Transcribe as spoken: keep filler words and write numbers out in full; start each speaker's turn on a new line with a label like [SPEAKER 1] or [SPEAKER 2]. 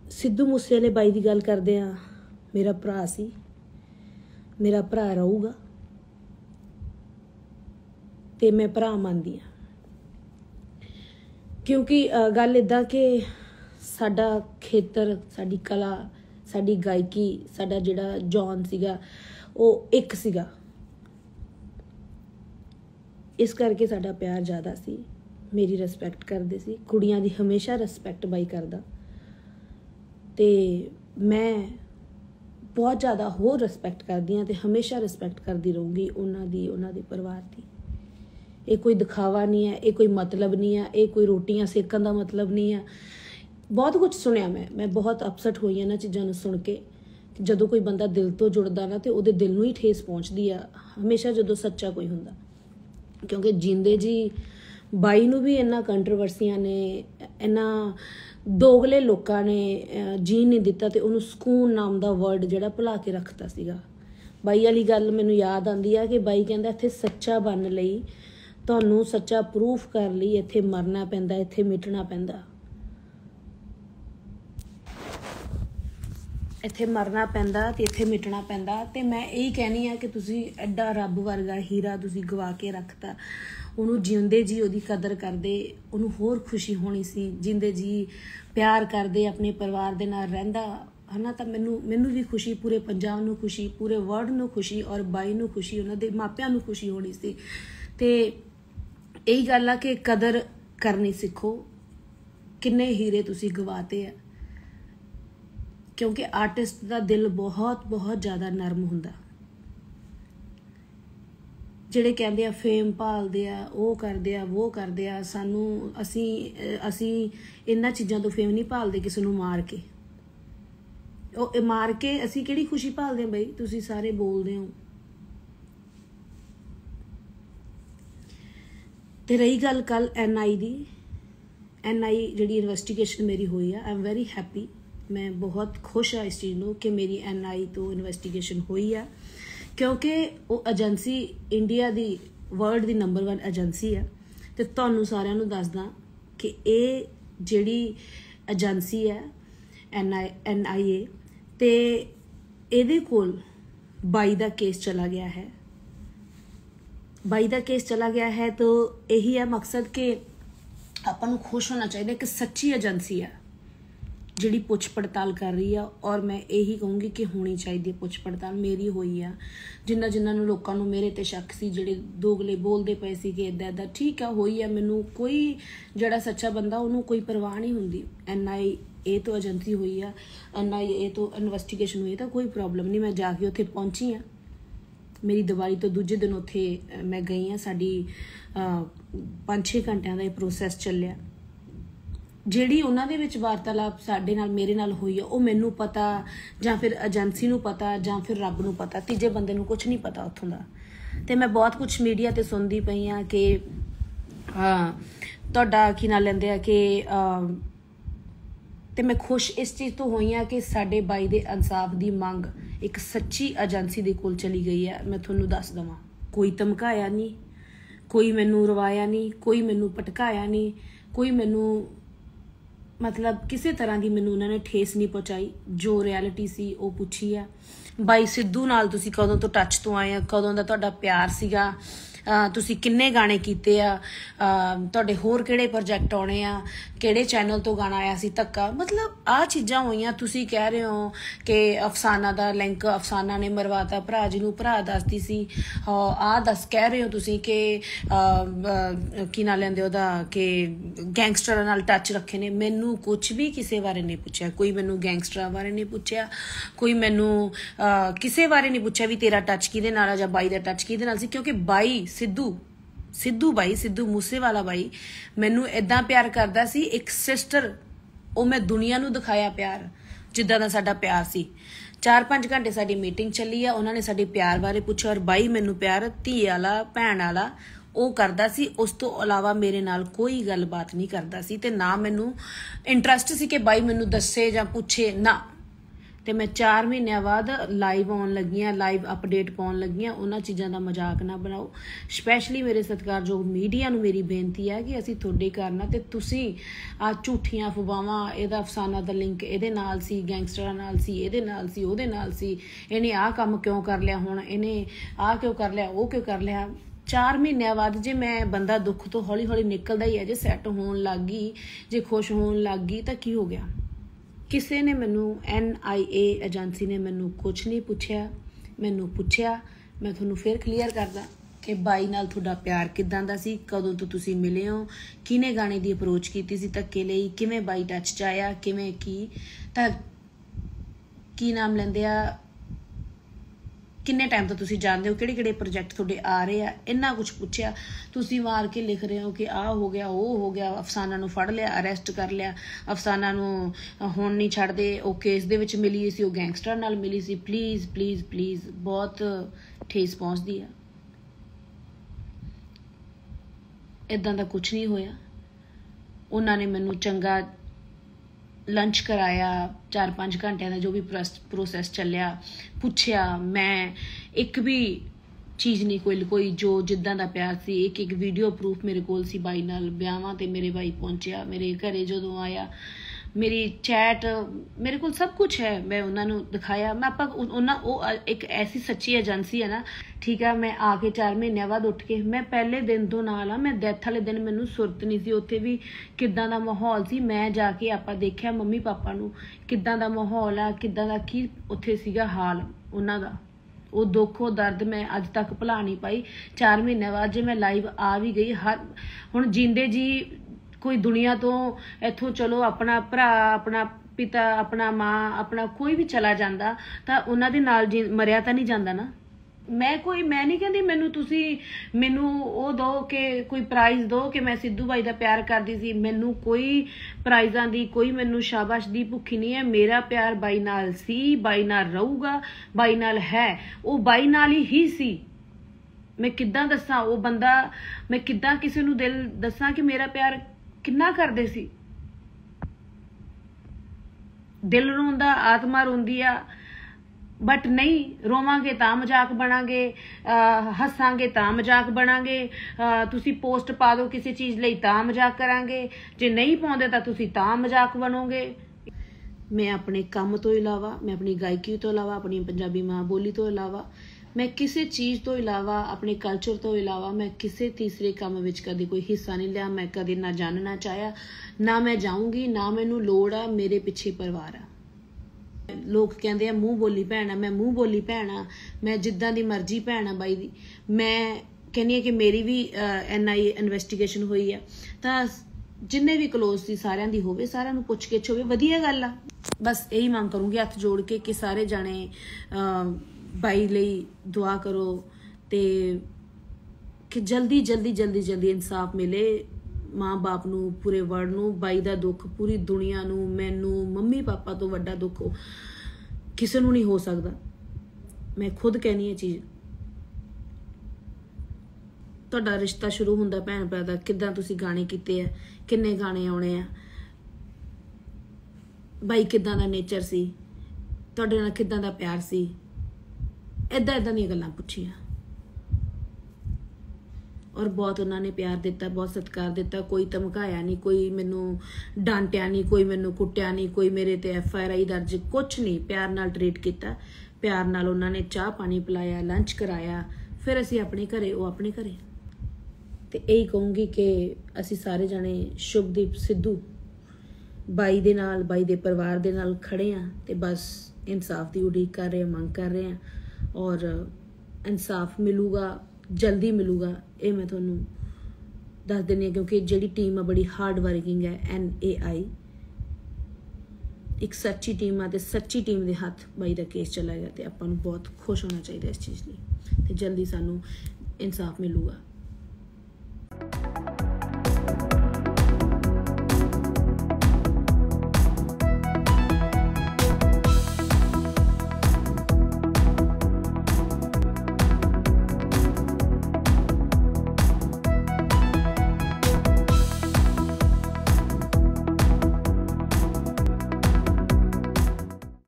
[SPEAKER 1] Sidhu मूसेवाले by की गल करदे आ, मेरा भरा सी, मेरा भरा रहूगा ते मैं भरा मनदी हाँ। क्योंकि गल इदा कि साडा खेतर, साडी कला, साडी गायकी, साडा जिहड़ा जॉन सीगा वो एक सीगा, इस करके साडा प्यार ज़्यादा सी। मेरी रिस्पैक्ट करदे सी, कुड़ियां दी हमेशा रिस्पैक्ट बाई करदा ते मैं बहुत ज़्यादा होर रिस्पैक्ट करदी हाँ ते हमेशा रिस्पैक्ट करदी रहूँगी उन्हां दी, उन्हां दे परिवार दी। ये कोई दिखावा नहीं है, ये कोई मतलब नहीं है, ये कोई रोटियां सेकन का मतलब नहीं है। बहुत कुछ सुनिया मैं मैं बहुत अपसैट हुई इन्हां चीज़ां नूं सुन के। जदों कोई बंदा दिल तो जुड़दा ना तो उहदे दिल नूं ही ठेस पहुँचदी आ हमेशा जदों सच्चा कोई हुंदा। क्योंकि जिंदे जी बाई नूं भी इन्ना कंट्रोवर्सियां ने, इन्ना दोगले लोगों ने जीन नहीं दिता तो उन्होंने सुकून नाम का वर्ड जिहड़ा भुला के रखता सीगा। बाई वाली गल मैनूं याद आंदी है कि बाई कहंदा इत्थे सच्चा बनन लई, तुहानूं सच्चा प्रूफ कर लई इत्थे मरना पैंदा, इत्थे मिटना पैंदा, इत्थे मरना पैंदा ते इत्थे मिटना पैंदा। ते मैं यही कहनी आ कि तुसीं एडा रब वर्गा हीरा तुसीं गवा के रखता। उन्होंने जिंदे जी उहदी कदर करदे, उन्होंने होर खुशी होनी सी। जिंदे जी प्यार करदे, अपने परिवार दे नाल रहिंदा है ना, तो मैनू मैनू भी खुशी, पूरे पंजाब नूं खुशी, पूरे वर्ल्ड नूं खुशी और बाई नूं खुशी, उन्हां दे मापिआं नूं खुशी होनी सी। ते यही गल आ कि कदर करनी सीखो। किन्ने हीरे तुसीं गवाते आ, क्योंकि आर्टिस्ट का दिल बहुत बहुत ज़्यादा नरम हुंदा। ਜਿਹੜੇ ਕਹਿੰਦੇ ਆ ਫੇਮ ਭਾਲਦੇ ਆ, ਉਹ ਕਰਦੇ ਆ, ਉਹ ਕਰਦੇ ਆ, ਸਾਨੂੰ ਅਸੀਂ ਅਸੀਂ ਇਹਨਾਂ ਚੀਜ਼ਾਂ ਤੋਂ ਫੇਮ ਨਹੀਂ ਭਾਲਦੇ ਕਿਸੇ ਨੂੰ ਮਾਰ ਕੇ। ਉਹ ਮਾਰ ਕੇ ਅਸੀਂ ਕਿਹੜੀ ਖੁਸ਼ੀ ਭਾਲਦੇ ਆ ਬਈ, ਤੁਸੀਂ ਸਾਰੇ ਬੋਲਦੇ ਹੋ। ਤੇ ਰਹੀ ਗੱਲ ਕੱਲ ਐਨ ਆਈ ਦੀ, ਐਨ ਆਈ ਜਿਹੜੀ ਇਨਵੈਸਟੀਗੇਸ਼ਨ ਮੇਰੀ ਹੋਈ ਆ, ਆਈ ਐਮ ਵੈਰੀ हैप्पी। मैं बहुत खुश हाँ इस चीज़ को कि मेरी एन आई तो इन्वेस्टिगेशन हुई है, क्योंकि वो एजेंसी इंडिया दी वर्ल्ड दी नंबर वन एजेंसी है। तो तुहानू सारिਆਂ ਨੂੰ ਦੱਸਦਾ कि ये ਜਿਹੜੀ एजेंसी है एन आई एन आई ए ते ਇਹਦੇ ਕੋਲ बाई ਦਾ केस चला गया है। बाई ਦਾ केस चला गया है तो यही है मकसद कि ਆਪਾਂ ਨੂੰ खुश होना चाहिए कि सच्ची एजेंसी है जिहड़ी पुछ पड़ताल कर रही है। और मैं यही कहूँगी कि होनी चाहिए पुछ पड़ताल। मेरी हुई है, जिन्ना जिन्होंने लोगों को मेरे ते शक सी, जिहड़े दोगले बोलते पे सी कि इदा इदा, ठीक है हुई है। मैनू कोई जिहड़ा सच्चा बंदा उन्होंने कोई परवाह नहीं हुंदी। एन आई ए तो एजेंसी हुई है, एन आई ए तो इन्वेस्टिगेशन हुई है, तो कोई प्रॉब्लम नहीं। मैं जाके उत्थे पहुंची हाँ, मेरी दिवाली तो दूजे दिन उत्थे मैं गई हाँ। साडी पाँच छे घंटिया का प्रोसैस चलिया। ਜਿਹੜੀ ਉਹਨਾਂ ਦੇ ਵਿੱਚ ਵਾਰਤਾਲਾਪ ਸਾਡੇ ਨਾਲ ਮੇਰੇ ਨਾਲ ਹੋਈ ਆ, ਉਹ ਮੈਨੂੰ ਪਤਾ ਜਾਂ ਫਿਰ ਏਜੰਸੀ ਨੂੰ ਪਤਾ ਜਾਂ ਫਿਰ ਰੱਬ ਨੂੰ ਪਤਾ, ਤੀਜੇ ਬੰਦੇ ਨੂੰ ਕੁਝ ਨਹੀਂ ਪਤਾ ਉੱਥੋਂ ਦਾ। ਤੇ ਮੈਂ ਬਹੁਤ ਕੁਝ ਮੀਡੀਆ ਤੇ ਸੁਣਦੀ ਪਈ ਆ ਕਿ ਤੁਹਾਡਾ ਕੀ ਨਾਲ ਲੈਂਦੇ ਆ ਕਿ ਤੇ ਮੈਂ ਖੁਸ਼ ਇਸ ਚੀਜ਼ ਤੋਂ ਹੋਈ ਆ ਕਿ ਸਾਡੇ ਬਾਈ ਦੇ ਇਨਸਾਫ ਦੀ ਮੰਗ ਇੱਕ ਸੱਚੀ ਏਜੰਸੀ ਦੇ ਕੋਲ ਚਲੀ ਗਈ ਹੈ। ਮੈਂ ਤੁਹਾਨੂੰ ਦੱਸ ਦਵਾਂ, ਕੋਈ ਧਮਕਾਇਆ ਨਹੀਂ, ਕੋਈ ਮੈਨੂੰ ਰਵਾਇਆ ਨਹੀਂ, ਕੋਈ ਮੈਨੂੰ ਪਟਕਾਇਆ ਨਹੀਂ, ਕੋਈ ਮੈਨੂੰ मतलब किसी तरह की मैनू उन्होंने ठेस नहीं पहुँचाई। जो रियलिटी सी वो पूछी है। बाई सिद्धू नाल तुसी कदों तो टच तो आए, कदों दा तुहाडा प्यार सीगा, तुसी किन्ने गाने कीते आ, तुहाडे होर किहड़े प्रोजैक्ट आने आ, किहड़े चैनल तो गाना आया सी धक्का, मतलब आ चीज़ां होईयां। तुसी कह रहे हो कि अफसाना दा लिंक अफसाना ने मरवाता भरा जी नूं, भरा दसदी सी आ दस कह रहे हो तुसी कि की ना लैंदे ओहदा कि गैंगस्टरां नाल टच रखे ने। मैनू कुछ भी किसी बारे नहीं पूछा, कोई मैनू गैंगस्टरां बारे नहीं पूछा, कोई मैनू किसी बारे नहीं पूछा भी तेरा टच किहदे नाल जां बाई दा टच किहदे नाल सी। क्योंकि बाई सिद्धू सिद्धू बाई सिद्धू मूसेवाला बाई मैनू इदां प्यार करदा सी, एक सिस्टर। वो मैं दुनिया नूं दिखाया प्यार जिद्दां दा साडा प्यार सी। चार पाँच घंटे साडी मीटिंग चली है, उन्होंने साडे प्यार बारे पूछा और बाई मैनू प्यार धी वाला भैन वाला वो करदा सी। उस तो अलावा मेरे नाल कोई गलबात नहीं करदा सी ते ना मैनू इंटरस्ट सी कि बाई मैनू दसे जां पूछे ना। ਤੇ ਮੈਂ ਚਾਰ ਮਹੀਨਿਆਂ ਬਾਅਦ ਲਾਈਵ ਆਉਣ ਲੱਗੀਆਂ, ਲਾਈਵ ਅਪਡੇਟ ਪਾਉਣ ਲੱਗੀਆਂ। ਉਹਨਾਂ ਚੀਜ਼ਾਂ ਦਾ ਮਜ਼ਾਕ ਨਾ ਬਣਾਓ। ਸਪੈਸ਼ਲੀ ਮੇਰੇ ਸਤਿਕਾਰਯੋਗ ਮੀਡੀਆ ਨੂੰ ਮੇਰੀ ਬੇਨਤੀ ਹੈ ਕਿ ਅਸੀਂ ਤੁਹਾਡੇ ਕਰਨਾ ਤੇ ਤੁਸੀਂ ਆ ਝੂਠੀਆਂ ਅਫਵਾਹਾਂ, ਇਹਦਾ ਅਫਸਾਨਾ ਦਾ ਲਿੰਕ ਇਹਦੇ ਨਾਲ ਸੀ, ਗੈਂਗਸਟਰਾਂ ਨਾਲ ਸੀ, ਇਹਦੇ ਨਾਲ ਸੀ, ਉਹਦੇ ਨਾਲ ਸੀ, ਇਹਨੇ ਆਹ ਕੰਮ ਕਿਉਂ ਕਰ ਲਿਆ, ਹੁਣ ਇਹਨੇ ਆਹ ਕਿਉਂ ਕਰ ਲਿਆ, ਉਹ ਕਿਉਂ ਕਰ ਲਿਆ। ਚਾਰ ਮਹੀਨਿਆਂ ਬਾਅਦ ਜੇ ਮੈਂ ਬੰਦਾ ਦੁੱਖ ਤੋਂ ਹੌਲੀ ਹੌਲੀ ਨਿਕਲਦਾ ਹੀ ਹੈ, ਜੇ ਸੈੱਟ ਹੋਣ ਲੱਗ ਗਈ, ਜੇ ਖੁਸ਼ ਹੋਣ ਲੱਗ ਗਈ ਤਾਂ ਕੀ ਹੋ ਗਿਆ। ਕਿਸੇ ਨੇ ਮੈਨੂੰ ਐਨ ਆਈ ਏ ਏਜੰਸੀ ਨੇ ਮੈਨੂੰ ਕੁਛ ਨਹੀਂ ਪੁੱਛਿਆ। ਮੈਨੂੰ ਪੁੱਛਿਆ, ਮੈਂ ਤੁਹਾਨੂੰ ਫਿਰ ਕਲੀਅਰ ਕਰਦਾ ਕਿ ਬਾਈ ਨਾਲ ਤੁਹਾਡਾ ਪਿਆਰ ਕਿੱਦਾਂ ਦਾ ਸੀ, ਕਦੋਂ ਤੋਂ ਤੁਸੀਂ ਮਿਲੇ ਹੋ, ਕਿਹਨੇ ਗਾਣੇ ਦੀ ਅਪਰੋਚ ਕੀਤੀ ਸੀ ਧੱਕੇ ਲਈ, ਕਿਵੇਂ ਬਾਈ ਟੱਚ 'ਚ ਆਇਆ, ਕਿਵੇਂ ਕੀ ਤਾਂ ਕੀ ਨਾਮ ਲੈਂਦੇ ਆ, ਕਿੰਨੇ ਟਾਈਮ ਤੋਂ ਤੁਸੀਂ ਜਾਣਦੇ ਹੋ, ਕਿਹੜੇ ਕਿਹੜੇ ਪ੍ਰੋਜੈਕਟ ਤੁਹਾਡੇ ਆ ਰਹੇ ਆ, ਇੰਨਾ ਕੁਛ ਪੁੱਛਿਆ। ਤੁਸੀਂ ਮਾਰ ਕੇ ਲਿਖ ਰਹੇ ਹੋ ਕਿ ਆਹ ਹੋ ਗਿਆ, ਉਹ ਹੋ ਗਿਆ, ਅਫਸਾਨਾ ਨੂੰ ਫੜ ਲਿਆ, ਅਰੈਸਟ ਕਰ ਲਿਆ, ਅਫਸਾਨਾ ਨੂੰ ਹੁਣ ਨਹੀਂ ਛੱਡਦੇ, ਉਹ ਕੇਸ ਦੇ ਵਿੱਚ ਮਿਲੀ ਸੀ, ਉਹ ਗੈਂਗਸਟਰ ਨਾਲ ਮਿਲੀ ਸੀ। ਪਲੀਜ਼ ਪਲੀਜ਼ ਪਲੀਜ਼, ਬਹੁਤ ਠੇਸ ਪਹੁੰਚਦੀ ਆ। ਇੱਦਾਂ ਦਾ ਕੁਛ ਨਹੀਂ ਹੋਇਆ। ਉਹਨਾਂ ਨੇ ਮੈਨੂੰ ਚੰਗਾ ਲੰਚ ਕਰਾਇਆ, ਚਾਰ ਪੰਜ ਘੰਟਿਆਂ ਦਾ ਜੋ ਵੀ ਪ੍ਰੋਸੈਸ ਚੱਲਿਆ, ਪੁੱਛਿਆ। ਮੈਂ ਇੱਕ ਵੀ ਚੀਜ਼ ਨਹੀਂ ਕੋਈ ਕੋਈ ਜੋ ਜਿੱਦਾਂ ਦਾ ਪਿਆਰ ਸੀ, ਇੱਕ ਇੱਕ ਵੀਡੀਓ ਪ੍ਰੂਫ ਮੇਰੇ ਕੋਲ ਸੀ ਬਾਈ ਨਾਲ। ਵਿਆਹਾਂ ਤੇ ਮੇਰੇ ਬਾਈ ਪਹੁੰਚਿਆ, ਮੇਰੇ ਘਰੇ ਜਦੋਂ ਆਇਆ, ਮੇਰੀ ਚੈਟ ਮੇਰੇ ਕੋਲ ਸਭ ਕੁਛ ਹੈ। ਮੈਂ ਉਹਨਾਂ ਨੂੰ ਦਿਖਾਇਆ। ਮੈਂ ਆਪਾਂ ਉਹਨਾਂ ਉਹ ਇੱਕ ਐਸੀ ਸੱਚੀ ਏਜੰਸੀ ਹੈ ਨਾ, ਠੀਕ ਆ। ਮੈਂ ਆ ਕੇ ਚਾਰ ਮਹੀਨਿਆਂ ਬਾਅਦ ਉੱਠ ਕੇ, ਮੈਂ ਪਹਿਲੇ ਦਿਨ ਤੋਂ ਨਾਲ ਆ। ਮੈਂ ਡੈਥ ਵਾਲੇ ਦਿਨ ਮੈਨੂੰ ਸੁਰਤ ਨਹੀਂ ਸੀ, ਉੱਥੇ ਵੀ ਕਿੱਦਾਂ ਦਾ ਮਾਹੌਲ ਸੀ। ਮੈਂ ਜਾ ਕੇ ਆਪਾਂ ਦੇਖਿਆ ਮੰਮੀ ਪਾਪਾ ਨੂੰ, ਕਿੱਦਾਂ ਦਾ ਮਾਹੌਲ ਆ, ਕਿੱਦਾਂ ਦਾ ਕੀ ਉੱਥੇ ਸੀਗਾ ਹਾਲ ਉਹਨਾਂ ਦਾ। ਉਹ ਦੁੱਖ, ਉਹ ਦਰਦ ਮੈਂ ਅੱਜ ਤੱਕ ਭੁਲਾ ਨਹੀਂ ਪਾਈ। ਚਾਰ ਮਹੀਨਿਆਂ ਬਾਅਦ ਜੇ ਮੈਂ ਲਾਈਵ ਆ ਵੀ ਗਈ, ਹਰ ਹੁਣ ਜਿੰਦੇ ਜੀ ਕੋਈ ਦੁਨੀਆ ਤੋਂ ਇੱਥੋਂ ਚਲੋ, ਆਪਣਾ ਭਰਾ, ਆਪਣਾ ਪਿਤਾ, ਆਪਣਾ ਮਾਂ, ਆਪਣਾ ਕੋਈ ਵੀ ਚਲਾ ਜਾਂਦਾ ਤਾਂ ਉਹਨਾਂ ਦੇ ਨਾਲ ਜੀ ਮਰਿਆ ਤਾਂ ਨਹੀਂ ਜਾਂਦਾ ਨਾ। ਮੈਂ ਕੋਈ ਮੈਂ ਨਹੀਂ ਕਹਿੰਦੀ ਮੈਨੂੰ ਤੁਸੀਂ ਮੈਨੂੰ ਉਹ ਦਿਓ ਕਿ ਕੋਈ ਪ੍ਰਾਈਜ਼ ਦਿਓ ਕਿ ਮੈਂ ਸਿੱਧੂ ਬਾਈ ਦਾ ਪਿਆਰ ਕਰਦੀ ਸੀ। ਮੈਨੂੰ ਕੋਈ ਪ੍ਰਾਈਜ਼ਾਂ ਦੀ, ਕੋਈ ਮੈਨੂੰ ਸ਼ਾਬਾਸ਼ ਦੀ ਭੁੱਖੀ ਨਹੀਂ ਹੈ। ਮੇਰਾ ਪਿਆਰ ਬਾਈ ਨਾਲ ਸੀ, ਬਾਈ ਨਾਲ ਰਹੂਗਾ, ਬਾਈ ਨਾਲ ਹੈ। ਉਹ ਬਾਈ ਨਾਲ ਹੀ ਸੀ। ਮੈਂ ਕਿੱਦਾਂ ਦੱਸਾਂ ਉਹ ਬੰਦਾ, ਮੈਂ ਕਿੱਦਾਂ ਕਿਸੇ ਨੂੰ ਦਿਲ ਦੱਸਾਂ ਕਿ ਮੇਰਾ ਪਿਆਰ ਕਿੰਨਾ ਕਰਦੇ ਸੀ। ਦਿਲ ਰੋਂਦਾ, ਆਤਮਾ ਰੋਂਦੀ ਆ, ਬਟ ਨਹੀਂ ਰੋਵਾਂਗੇ ਤਾਂ ਮਜ਼ਾਕ ਬਣਾਂਗੇ, ਹੱਸਾਂਗੇ ਤਾਂ ਮਜ਼ਾਕ ਬਣਾਂਗੇ। ਤੁਸੀਂ ਪੋਸਟ ਪਾ ਦਿਓ ਕਿਸੇ ਚੀਜ਼ ਲਈ ਤਾਂ ਮਜ਼ਾਕ ਕਰਾਂਗੇ, ਜੇ ਨਹੀਂ ਪਾਉਂਦੇ ਤਾਂ ਤੁਸੀਂ ਤਾਂ ਮਜ਼ਾਕ ਬਣੋਗੇ। ਮੈਂ ਆਪਣੇ ਕੰਮ ਤੋਂ ਇਲਾਵਾ, ਮੈਂ ਆਪਣੀ ਗਾਇਕੀ ਤੋਂ ਇਲਾਵਾ, ਆਪਣੀ ਪੰਜਾਬੀ ਮਾਂ ਬੋਲੀ ਤੋਂ ਇਲਾਵਾ, ਮੈਂ ਕਿਸੇ ਚੀਜ਼ ਤੋਂ ਇਲਾਵਾ, ਆਪਣੇ ਕਲਚਰ ਤੋਂ ਇਲਾਵਾ ਮੈਂ ਕਿਸੇ ਤੀਸਰੇ ਕੰਮ ਵਿੱਚ ਕਦੇ ਕੋਈ ਹਿੱਸਾ ਨਹੀਂ ਲਿਆ। ਮੈਂ ਕਦੇ ਨਾ ਜਾਣਨਾ ਚਾਹਿਆ, ਨਾ ਮੈਂ ਜਾਊਂਗੀ, ਨਾ ਮੈਨੂੰ ਲੋੜ ਆ। ਮੇਰੇ ਪਿੱਛੇ ਪਰਿਵਾਰ ਆ। ਲੋਕ ਕਹਿੰਦੇ ਆ ਮੂੰਹ ਬੋਲੀ ਭੈਣ ਆ, ਮੈਂ ਮੂੰਹ ਬੋਲੀ ਭੈਣ ਆ, ਮੈਂ ਜਿੱਦਾਂ ਦੀ ਮਰਜ਼ੀ ਭੈਣ ਆ ਬਾਈ ਦੀ। ਮੈਂ ਕਹਿੰਦੀ ਆ ਕਿ ਮੇਰੀ ਵੀ ਐਨ ਆਈ ਇਨਵੈਸਟੀਗੇਸ਼ਨ ਹੋਈ ਆ ਤਾਂ ਜਿੰਨੇ ਵੀ ਕਲੋਜ਼ ਸੀ ਸਾਰਿਆਂ ਦੀ ਹੋਵੇ, ਸਾਰਿਆਂ ਨੂੰ ਪੁੱਛ ਗਿੱਛ ਹੋਵੇ, ਵਧੀਆ ਗੱਲ ਆ। ਬਸ ਇਹੀ ਮੰਗ ਕਰੂੰਗੀ ਹੱਥ ਜੋੜ ਕੇ ਕਿ ਸਾਰੇ ਜਾਣੇ ਬਾਈ ਲਈ ਦੁਆ ਕਰੋ ਤੇ ਕਿ ਜਲਦੀ ਜਲਦੀ ਜਲਦੀ ਜਲਦੀ ਇਨਸਾਫ ਮਿਲੇ ਮਾਂ ਬਾਪ ਨੂੰ, ਪੂਰੇ ਵਰਲਡ ਨੂੰ। ਬਾਈ ਦਾ ਦੁੱਖ ਪੂਰੀ ਦੁਨੀਆ ਨੂੰ, ਮੈਨੂੰ, ਮੰਮੀ ਪਾਪਾ ਤੋਂ ਵੱਡਾ ਦੁੱਖ ਕਿਸੇ ਨੂੰ ਨਹੀਂ ਹੋ ਸਕਦਾ। ਮੈਂ ਖੁਦ ਕਹਿਨੀ ਇਹ ਚੀਜ਼। ਤੁਹਾਡਾ ਰਿਸ਼ਤਾ ਸ਼ੁਰੂ ਹੁੰਦਾ ਭੈਣ ਭਰਾ ਦਾ, ਕਿੱਦਾਂ ਤੁਸੀਂ ਗਾਣੇ ਕੀਤੇ ਆ, ਕਿੰਨੇ ਗਾਣੇ ਆਉਣੇ ਆ, ਬਾਈ ਕਿੱਦਾਂ ਦਾ ਨੇਚਰ ਸੀ, ਤੁਹਾਡੇ ਨਾਲ ਕਿੱਦਾਂ ਦਾ ਪਿਆਰ ਸੀ, ਏਦਾਂ ਏਦਾਂ ਦੀਆਂ ਗੱਲਾਂ ਪੁੱਛੀਆਂ। ਔਰ ਬਹੁਤ ਉਹਨਾਂ ਨੇ ਪਿਆਰ ਦਿੱਤਾ, ਬਹੁਤ ਸਤਿਕਾਰ ਦਿੱਤਾ। ਕੋਈ ਧਮਕਾਇਆ ਨਹੀਂ, ਕੋਈ ਮੈਨੂੰ ਡਾਂਟਿਆ ਨਹੀਂ, ਕੋਈ ਮੈਨੂੰ ਕੁੱਟਿਆ ਨਹੀਂ, ਕੋਈ ਮੇਰੇ ਤੇ ਐਫ ਆਈ ਆਰ ਆਈ ਦਰਜ, ਕੁਛ ਨਹੀਂ। ਪਿਆਰ ਨਾਲ ਟਰੀਟ ਕੀਤਾ, ਪਿਆਰ ਨਾਲ ਉਹਨਾਂ ਨੇ ਚਾਹ ਪਾਣੀ ਪਿਲਾਇਆ, ਲੰਚ ਕਰਾਇਆ। ਫਿਰ ਅਸੀਂ ਆਪਣੇ ਘਰੇ, ਉਹ ਆਪਣੇ ਘਰੇ। ਤੇ ਇਹੀ ਕਹੂੰਗੀ ਕਿ ਅਸੀਂ ਸਾਰੇ ਜਾਣੇ ਸ਼ੁਭਦੀਪ ਸਿੱਧੂ ਬਾਈ ਦੇ ਨਾਲ, ਬਾਈ ਦੇ ਪਰਿਵਾਰ ਦੇ ਨਾਲ ਖੜੇ ਆ ਤੇ ਬਸ ਇਨਸਾਫ ਦੀ ਉਡੀਕ ਕਰ ਰਹੇ, ਮੰਗ ਕਰ ਰਹੇ ਆ। ਔਰ ਇਨਸਾਫ ਮਿਲੂਗਾ, ਜਲਦੀ ਮਿਲੂਗਾ, ਇਹ ਮੈਂ ਤੁਹਾਨੂੰ ਦੱਸ ਦਿੰਦੀ ਹਾਂ। ਕਿਉਂਕਿ ਜਿਹੜੀ ਟੀਮ ਆ ਬੜੀ ਹਾਰਡ ਵਰਕਿੰਗ ਹੈ, ਐਨ ਏ ਆਈ ਇੱਕ ਸੱਚੀ ਟੀਮ ਆ ਤੇ ਸੱਚੀ ਟੀਮ ਦੇ ਹੱਥ ਬਾਈ ਦਾ ਕੇਸ ਚਲਾ ਗਿਆ ਤੇ ਆਪਾਂ ਨੂੰ ਬਹੁਤ ਖੁਸ਼ ਹੋਣਾ ਚਾਹੀਦਾ ਇਸ ਚੀਜ਼ ਲਈ ਤੇ ਜਲਦੀ ਸਾਨੂੰ ਇਨਸਾਫ ਮਿਲੂਗਾ।